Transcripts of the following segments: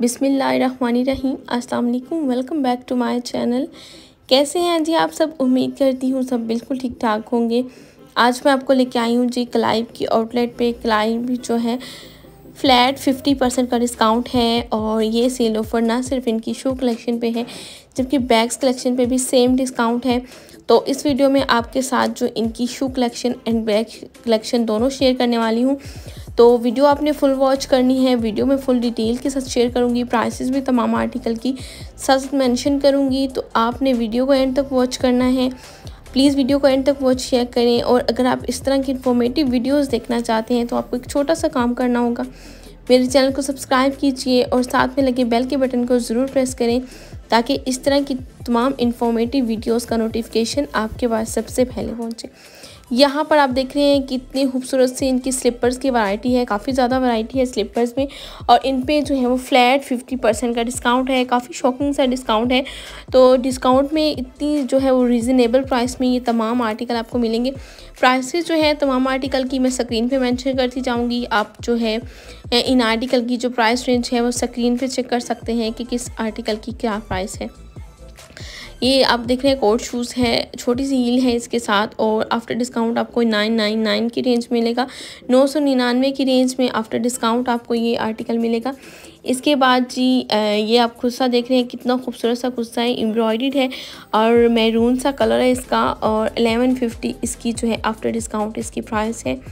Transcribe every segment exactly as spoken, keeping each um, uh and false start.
बिस्मिल्लाहिर्रहमानिर्रहीम। अस्सलाम वालेकुम, welcome back to my channel. कैसे हैं जी आप सब? उम्मीद करती हूँ सब बिल्कुल ठीक ठाक होंगे। आज मैं आपको लेके आई हूँ जी क्लाइब की आउटलेट पे। क्लाइब जो है फ्लैट फिफ्टी परसेंट का डिस्काउंट है और ये सेल ऑफर ना सिर्फ इनकी शू कलेक्शन पे है जबकि बैग्स कलेक्शन पे भी सेम डिस्काउंट है। तो इस वीडियो में आपके साथ जो इनकी shoe collection and bag collection दोनों शेयर करने वाली हूँ। तो वीडियो आपने फुल वॉच करनी है। वीडियो में फुल डिटेल के साथ शेयर करूँगी, प्राइसेस भी तमाम आर्टिकल की साथ मेंशन करूँगी। तो आपने वीडियो को एंड तक वॉच करना है। प्लीज़ वीडियो को एंड तक वॉच शेयर करें। और अगर आप इस तरह की इन्फॉर्मेटिव वीडियोस देखना चाहते हैं तो आपको एक छोटा सा काम करना होगा, मेरे चैनल को सब्सक्राइब कीजिए और साथ में लगे बेल के बटन को ज़रूर प्रेस करें ताकि इस तरह की तमाम इन्फॉर्मेटिव वीडियोस का नोटिफिकेशन आपके पास सबसे पहले पहुंचे। यहाँ पर आप देख रहे हैं कितनी खूबसूरत सी इनकी स्लीपर्स की वैरायटी है। काफ़ी ज़्यादा वैरायटी है स्लीपर्स में और इन पे जो है वो फ्लैट फिफ्टी परसेंट का डिस्काउंट है। काफ़ी शॉकिंग सा डिस्काउंट है। तो डिस्काउंट में इतनी जो है वो रीज़नेबल प्राइस में ये तमाम आर्टिकल आपको मिलेंगे। प्राइसेस जो है तमाम आर्टिकल की मैं स्क्रीन पे मेंशन करती जाऊँगी। आप जो है इन आर्टिकल की जो प्राइस रेंज है वो स्क्रीन पे चेक कर सकते हैं कि किस आर्टिकल की क्या प्राइस है। ये आप देख रहे हैं कोट शूज़ है, छोटी सी हील है इसके साथ और आफ्टर डिस्काउंट आपको नाइन नाइन नाइन की रेंज मिलेगा। नौ सौ निन्यानवे की रेंज में आफ्टर डिस्काउंट आपको ये आर्टिकल मिलेगा। इसके बाद जी ये आप खुस्सा देख रहे हैं, कितना खूबसूरत सा खुस्सा है, एम्ब्रॉयडर्ड है और मैरून सा कलर है इसका और एलेवन फिफ्टी इसकी जो है आफ्टर डिस्काउंट इसकी प्राइस है।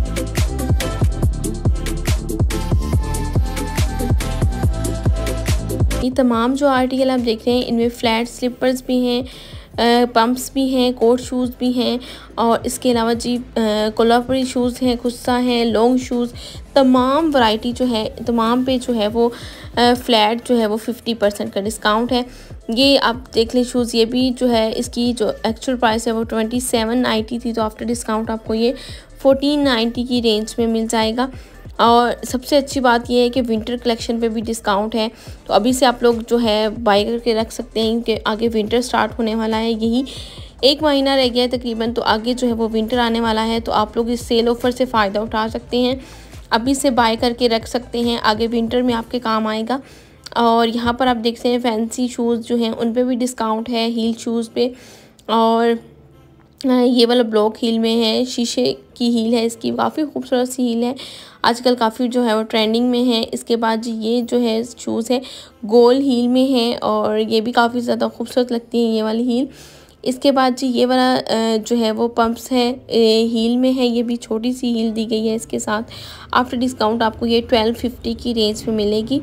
ये तमाम जो आर्टिकल आप देख रहे हैं इनमें फ्लैट स्लीपर्स भी हैं, पम्प्स भी हैं, कोट शूज़ भी हैं और इसके अलावा जी कोल्हापुरी शूज़ हैं, खुस्सा हैं, लॉन्ग शूज़, तमाम वैरायटी जो है तमाम पे जो है वो फ्लैट जो है वो फिफ्टी परसेंट का डिस्काउंट है। ये आप देख लें शूज़, ये भी जो है इसकी जो एक्चुअल प्राइस है वो ट्वेंटी सेवन नाइन्टी थी, तो आफ्टर डिस्काउंट आपको ये फोर्टीन नाइन्टी की रेंज में मिल जाएगा। और सबसे अच्छी बात यह है कि विंटर कलेक्शन पे भी डिस्काउंट है, तो अभी से आप लोग जो है बाय करके रख सकते हैं कि आगे विंटर स्टार्ट होने वाला है। यही एक महीना रह गया है तकरीबन, तो आगे जो है वो विंटर आने वाला है। तो आप लोग इस सेल ऑफ़र से फ़ायदा उठा सकते हैं, अभी से बाय करके रख सकते हैं, आगे विंटर में आपके काम आएगा। और यहाँ पर आप देखते हैं फैंसी शूज़ जो हैं उन पर भी डिस्काउंट है, हील शूज़ पे। और ये वाला ब्लॉक हील में है, शीशे की हील है इसकी, काफ़ी खूबसूरत सी हील है, आजकल काफ़ी जो है वो ट्रेंडिंग में है। इसके बाद जी ये जो है शूज़ है गोल हील में है और ये भी काफ़ी ज़्यादा खूबसूरत लगती है ये वाली हील। इसके बाद जी ये वाला जो है वो पम्प्स है हील में है, ये भी छोटी सी हील दी गई है इसके साथ। आफ्टर डिस्काउंट आपको ये ट्वेल्व फिफ्टी की रेंज में मिलेगी।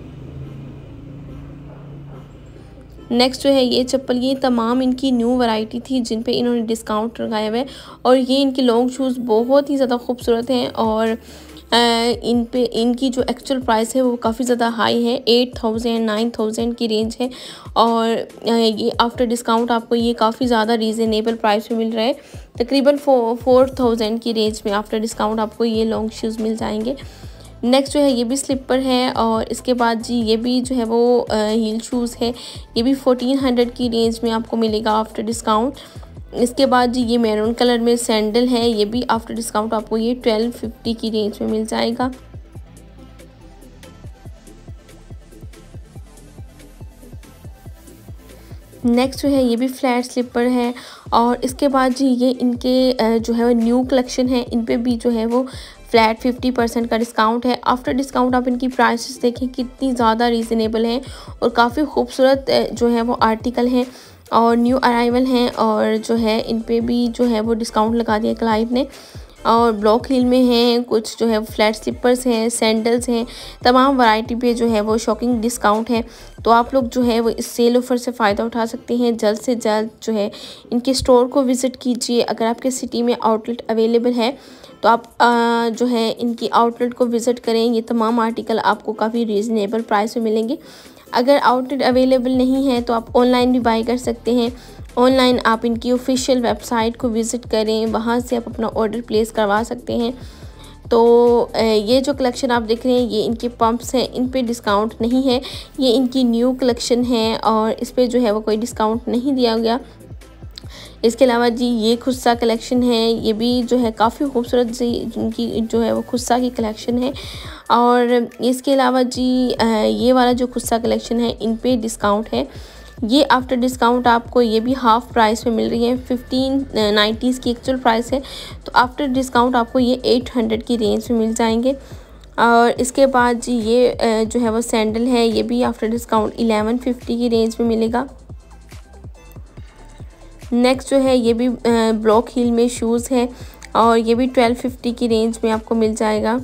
नेक्स्ट जो है ये चप्पल, ये तमाम इनकी न्यू वैरायटी थी जिन पे इन्होंने डिस्काउंट लगाया हुआ है और ये इनके लॉन्ग शूज़ बहुत ही ज़्यादा खूबसूरत हैं और इन पे इनकी जो एक्चुअल प्राइस है वो काफ़ी ज़्यादा हाई है, एट थाउजेंड नाइन थाउजेंड की रेंज है और ये आफ्टर डिस्काउंट आपको ये काफ़ी ज़्यादा रीज़नेबल प्राइस में मिल रहा है, तकरीबन फो फोर थाउजेंड की रेंज में आफ्टर डिस्काउंट आपको ये लॉन्ग शूज़ मिल जाएंगे। नेक्स्ट जो है ये भी स्लीपर है और इसके बाद जी ये भी जो है वो हील शूज़ है, ये भी फोर्टीन हंड्रेड की रेंज में आपको मिलेगा आफ्टर डिस्काउंट। इसके बाद जी ये मैरून कलर में सैंडल है, ये भी आफ्टर डिस्काउंट आपको ये ट्वेल्व फिफ्टी की रेंज में मिल जाएगा। नेक्स्ट जो है ये भी फ्लैट स्लीपर है और इसके बाद जी ये इनके जो है न्यू कलेक्शन है, इन पे भी जो है वो फ्लैट फिफ्टी परसेंट का डिस्काउंट है। आफ्टर डिस्काउंट आप इनकी प्राइसेस देखें कितनी ज़्यादा रीज़नेबल हैं और काफ़ी खूबसूरत जो है वो आर्टिकल हैं और न्यू अराइवल हैं और जो है इन पे भी जो है वो डिस्काउंट लगा दिया क्लाइब ने। और ब्लॉक हील में हैं, कुछ जो है फ्लैट स्लीपर्स हैं, सैंडल्स हैं, तमाम वैरायटी पे जो है वो शॉकिंग डिस्काउंट है। तो आप लोग जो है वो इस सेल ऑफ़र से फ़ायदा उठा सकते हैं। जल्द से जल्द जो है इनके स्टोर को विज़िट कीजिए। अगर आपके सिटी में आउटलेट अवेलेबल है तो आप आ, जो है इनकी आउटलेट को विज़िट करें। ये तमाम आर्टिकल आपको काफ़ी रीज़नेबल प्राइस में मिलेंगे। अगर आउटलेट अवेलेबल नहीं है तो आप ऑनलाइन भी बाय कर सकते हैं। ऑनलाइन आप इनकी ऑफिशियल वेबसाइट को विज़िट करें, वहाँ से आप अपना ऑर्डर प्लेस करवा सकते हैं। तो ये जो कलेक्शन आप देख रहे हैं ये इनके पंप्स हैं, इन पे डिस्काउंट नहीं है, ये इनकी न्यू कलेक्शन है और इस पे जो है वो कोई डिस्काउंट नहीं दिया गया। इसके अलावा जी ये खुस्सा कलेक्शन है, ये भी जो है काफ़ी खूबसूरत सी इनकी जो है वो खुस्सा की कलेक्शन है। और इसके अलावा जी ये वाला जो खुस्सा कलेक्शन है इन पे डिस्काउंट है। ये आफ्टर डिस्काउंट आपको ये भी हाफ़ प्राइस में मिल रही है। फिफ्टीन नाइन्टीज़ की एक्चुअल प्राइस है, तो आफ्टर डिस्काउंट आपको ये एट हंड्रेड की रेंज में मिल जाएंगे। और इसके बाद जी ये जो है वो सैंडल है, ये भी आफ्टर डिस्काउंट इलेवन फिफ्टी की रेंज में मिलेगा। नेक्स्ट जो है ये भी ब्लॉक हील में शूज़ है और ये भी ट्वेल्व फिफ्टी की रेंज में आपको मिल जाएगा।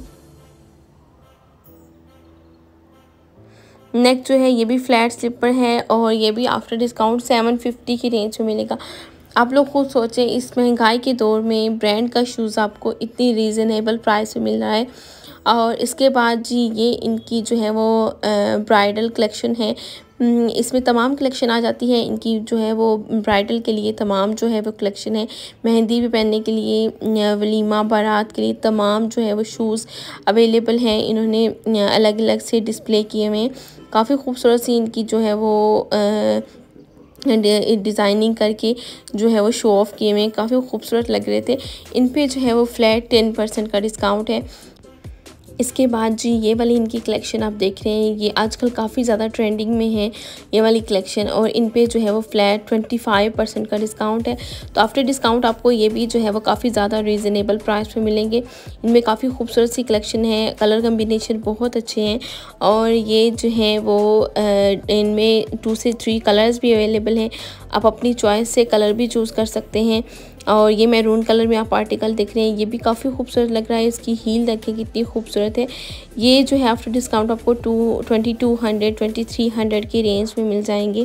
नेक्स्ट जो है ये भी फ्लैट स्लीपर है और ये भी आफ्टर डिस्काउंट सेवन फिफ्टी की रेंज में मिलेगा। आप लोग खुद सोचें, इस महंगाई के दौर में ब्रांड का शूज़ आपको इतनी रीज़नेबल प्राइस में मिल रहा है। और इसके बाद जी ये इनकी जो है वो ब्राइडल कलेक्शन है। इसमें तमाम कलेक्शन आ जाती है इनकी जो है वो ब्राइडल के लिए तमाम जो है वो कलेक्शन है। मेहंदी भी पहनने के लिए, वलीमा बारात के लिए तमाम जो है वो शूज़ अवेलेबल हैं। इन्होंने अलग अलग से डिस्प्ले किए हुए हैं। काफ़ी खूबसूरत सी इनकी जो है वो डिज़ाइनिंग करके जो है वो शो ऑफ़ किए हुए हैं, काफ़ी खूबसूरत लग रहे थे। इन पे जो है वो फ्लैट टेन परसेंट का डिस्काउंट है। इसके बाद जी ये वाली इनकी कलेक्शन आप देख रहे हैं, ये आजकल काफ़ी ज़्यादा ट्रेंडिंग में है ये वाली कलेक्शन, और इन पे जो है वो फ्लैट ट्वेंटी फाइव परसेंट का डिस्काउंट है। तो आफ्टर डिस्काउंट आपको ये भी जो है वो काफ़ी ज़्यादा रीज़नेबल प्राइस पे मिलेंगे। इनमें काफ़ी खूबसूरत सी कलेक्शन है, कलर कम्बिनेशन बहुत अच्छे हैं और ये जो है वो इनमें टू से थ्री कलर्स भी अवेलेबल हैं। आप अपनी चॉइस से कलर भी चूज़ कर सकते हैं। और ये मैरून कलर में आप आर्टिकल देख रहे हैं, ये भी काफ़ी खूबसूरत लग रहा है। इसकी हील देखिए कितनी खूबसूरत है। ये जो है आफ्टर डिस्काउंट आपको two twenty two hundred twenty three hundred की रेंज में मिल जाएंगे।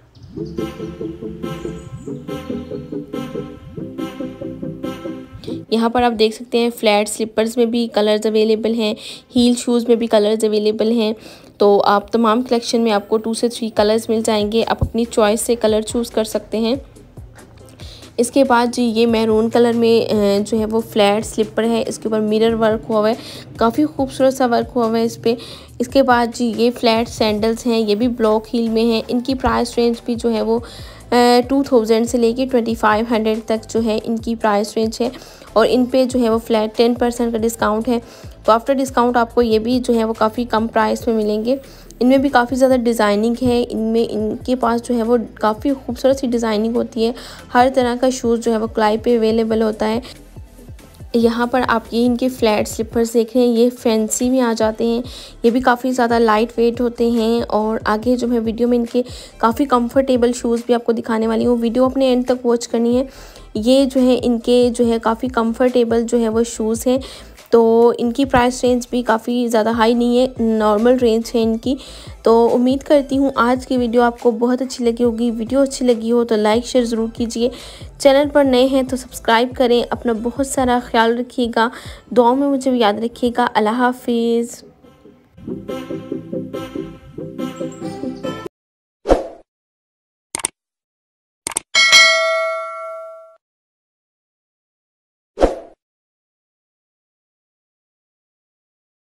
यहाँ पर आप देख सकते हैं फ्लैट स्लीपर्स में भी कलर्स अवेलेबल हैं, हील शूज़ में भी कलर्स अवेलेबल हैं। तो आप तमाम कलेक्शन में आपको टू से थ्री कलर्स मिल जाएंगे। आप अपनी चॉइस से कलर चूज़ कर सकते हैं। इसके बाद जी ये मैरून कलर में जो है वो फ्लैट स्लीपर है, इसके ऊपर मिरर वर्क हुआ हुआ है, काफ़ी खूबसूरत सा वर्क हुआ हुआ है इस पर। इसके बाद जी ये फ्लैट सैंडल्स हैं, ये भी ब्लॉक हील में हैं। इनकी प्राइस रेंज भी जो है वो टू थाउजेंड से लेके ट्वेंटी फाइव हंड्रेड तक जो है इनकी प्राइस रेंज है। और इन पे जो है वो फ्लैट टेन परसेंट का डिस्काउंट है। तो आफ्टर डिस्काउंट आपको ये भी जो है वो काफ़ी कम प्राइस में मिलेंगे। इनमें भी काफ़ी ज़्यादा डिज़ाइनिंग है, इनमें इनके पास जो है वो काफ़ी खूबसूरत सी डिज़ाइनिंग होती है। हर तरह का शूज़ जो है वो क्लाई पे अवेलेबल होता है। यहाँ पर आप ये इनके फ्लैट स्लीपर्स देख रहे हैं, ये फैंसी में आ जाते हैं। ये भी काफ़ी ज़्यादा लाइट वेट होते हैं और आगे जो है वीडियो में इनके काफ़ी कंफर्टेबल शूज़ भी आपको दिखाने वाली हूँ। वीडियो अपने एंड तक वॉच करनी है। ये जो है इनके जो है काफ़ी कंफर्टेबल जो है वो शूज़ हैं। तो इनकी प्राइस रेंज भी काफ़ी ज़्यादा हाई नहीं है, नॉर्मल रेंज है इनकी। तो उम्मीद करती हूँ आज की वीडियो आपको बहुत अच्छी लगी होगी। वीडियो अच्छी लगी हो तो लाइक शेयर ज़रूर कीजिए। चैनल पर नए हैं तो सब्सक्राइब करें। अपना बहुत सारा ख्याल रखिएगा, दुआओं में मुझे भी याद रखिएगा। अल्लाह हाफिज़।